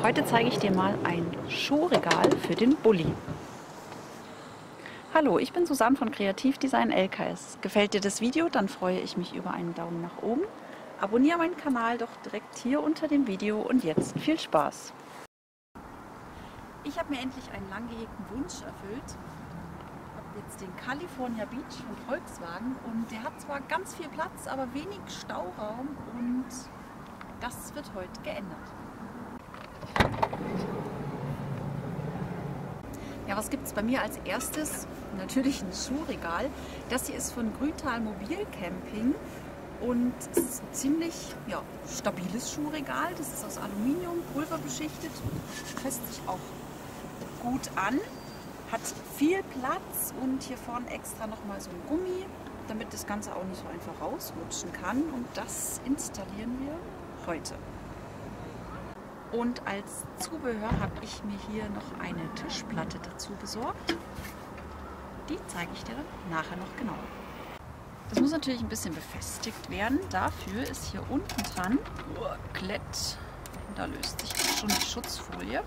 Heute zeige ich dir mal ein Schuhregal für den Bulli. Hallo, ich bin Susanne von Kreativdesign LKS. Gefällt dir das Video, dann freue ich mich über einen Daumen nach oben. Abonniere meinen Kanal doch direkt hier unter dem Video und jetzt viel Spaß! Ich habe mir endlich einen lang gehegten Wunsch erfüllt. Ich habe jetzt den California Beach von Volkswagen und der hat zwar ganz viel Platz, aber wenig Stauraum und das wird heute geändert. Ja, was gibt es bei mir als erstes? Natürlich ein Schuhregal. Das hier ist von Grüntal Mobilcamping und es ist ein ziemlich stabiles Schuhregal. Das ist aus Aluminium, pulverbeschichtet, fässt sich auch gut an, hat viel Platz und hier vorne extra nochmal so ein Gummi, damit das Ganze auch nicht so einfach rausrutschen kann, und das installieren wir heute. Und als Zubehör habe ich mir hier noch eine Tischplatte dazu besorgt. Die zeige ich dir dann nachher noch genauer. Das muss natürlich ein bisschen befestigt werden. Dafür ist hier unten dran Klett. Da löst sich schon die Schutzfolie.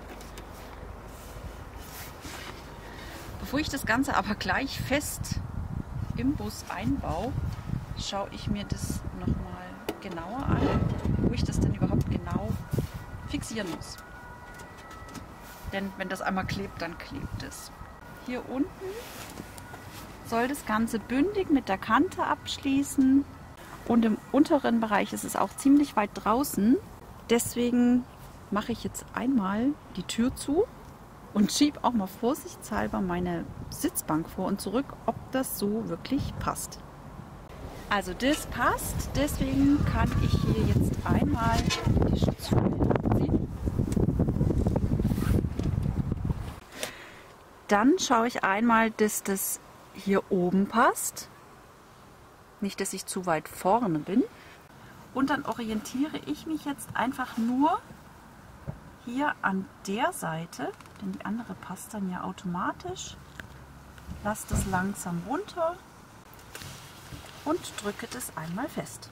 Bevor ich das Ganze aber gleich fest im Bus einbaue, schaue ich mir das nochmal genauer an, wo ich das denn überhaupt genau fixieren muss. Denn wenn das einmal klebt, dann klebt es. Hier unten soll das Ganze bündig mit der Kante abschließen und im unteren Bereich ist es auch ziemlich weit draußen. Deswegen mache ich jetzt einmal die Tür zu und schiebe auch mal vorsichtshalber meine Sitzbank vor und zurück, ob das so wirklich passt. Also das passt, deswegen kann ich hier jetzt einmal die Schutzfolie abziehen. Dann schaue ich einmal, dass das hier oben passt. Nicht, dass ich zu weit vorne bin. Und dann orientiere ich mich jetzt einfach nur hier an der Seite, denn die andere passt dann ja automatisch. Lasse das langsam runter und drücke das einmal fest.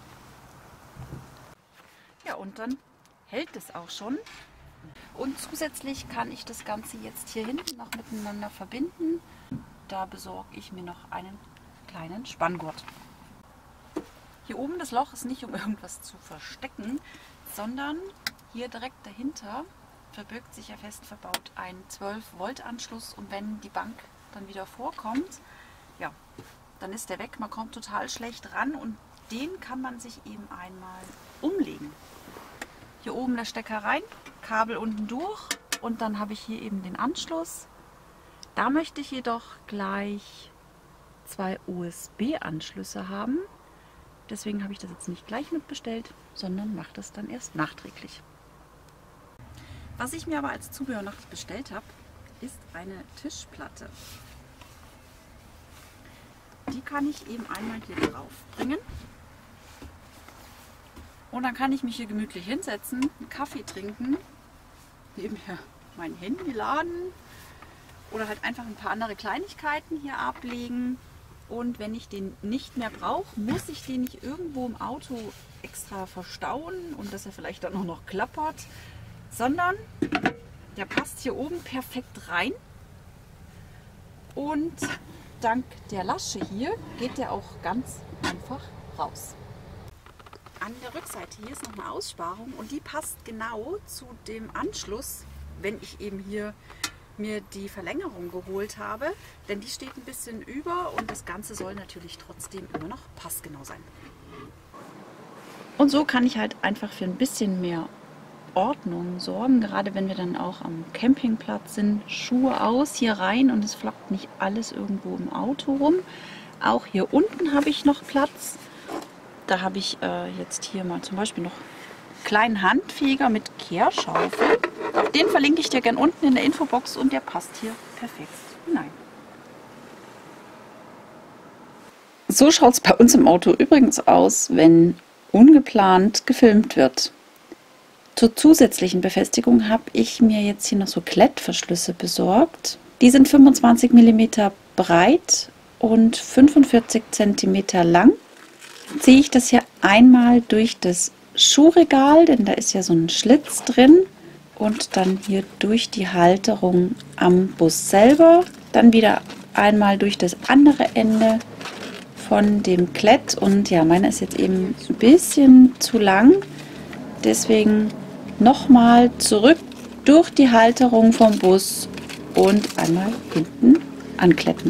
Ja, und dann hält es auch schon. Und zusätzlich kann ich das Ganze jetzt hier hinten noch miteinander verbinden. Da besorge ich mir noch einen kleinen Spanngurt. Hier oben das Loch ist nicht, um irgendwas zu verstecken, sondern hier direkt dahinter verbirgt sich ja fest verbaut ein 12-Volt-Anschluss, und wenn die Bank dann wieder vorkommt, ja, dann ist der weg. Man kommt total schlecht ran und den kann man sich eben einmal umlegen. Hier oben der Stecker rein, Kabel unten durch und dann habe ich hier eben den Anschluss. Da möchte ich jedoch gleich 2 USB-Anschlüsse haben. Deswegen habe ich das jetzt nicht gleich mitbestellt, sondern mache das dann erst nachträglich. Was ich mir aber als Zubehör noch bestellt habe, ist eine Tischplatte. Die kann ich eben einmal hier drauf bringen. Und dann kann ich mich hier gemütlich hinsetzen, einen Kaffee trinken, nebenher mein Handy laden oder halt einfach ein paar andere Kleinigkeiten hier ablegen. Und wenn ich den nicht mehr brauche, muss ich den nicht irgendwo im Auto extra verstauen und dass er vielleicht dann auch noch klappert, sondern der passt hier oben perfekt rein. Und dank der Lasche hier geht der auch ganz einfach raus. An der Rückseite hier ist noch eine Aussparung und die passt genau zu dem Anschluss, wenn ich eben hier mir die Verlängerung geholt habe, denn die steht ein bisschen über und das Ganze soll natürlich trotzdem immer noch passgenau sein. Und so kann ich halt einfach für ein bisschen mehr Ordnung sorgen, gerade wenn wir dann auch am Campingplatz sind. Schuhe aus, hier rein und es flockt nicht alles irgendwo im Auto rum. Auch hier unten habe ich noch Platz. Da habe ich jetzt hier mal zum Beispiel noch einen kleinen Handfeger mit Kehrschaufel. Den verlinke ich dir gern unten in der Infobox und der passt hier perfekt hinein. So schaut es bei uns im Auto übrigens aus, wenn ungeplant gefilmt wird. Zur zusätzlichen Befestigung habe ich mir jetzt hier noch so Klettverschlüsse besorgt. Die sind 25 mm breit und 45 cm lang. Ziehe ich das hier einmal durch das Schuhregal, denn da ist ja so ein Schlitz drin, und dann hier durch die Halterung am Bus selber, dann wieder einmal durch das andere Ende von dem Klett. Und ja, meine ist jetzt eben ein bisschen zu lang, deswegen nochmal zurück durch die Halterung vom Bus und einmal hinten ankletten.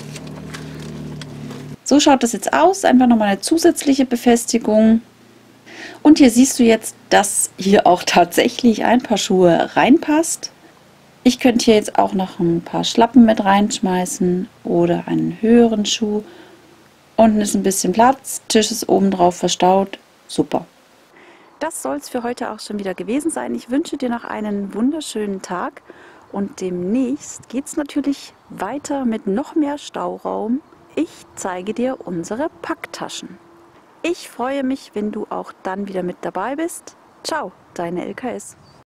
So schaut das jetzt aus, einfach nochmal eine zusätzliche Befestigung. Und hier siehst du jetzt, dass hier auch tatsächlich ein paar Schuhe reinpasst. Ich könnte hier jetzt auch noch ein paar Schlappen mit reinschmeißen oder einen höheren Schuh. Unten ist ein bisschen Platz, Tisch ist oben drauf verstaut. Super. Das soll es für heute auch schon wieder gewesen sein. Ich wünsche dir noch einen wunderschönen Tag und demnächst geht es natürlich weiter mit noch mehr Stauraum. Ich zeige dir unsere Packtaschen. Ich freue mich, wenn du auch dann wieder mit dabei bist. Ciao, deine LKS.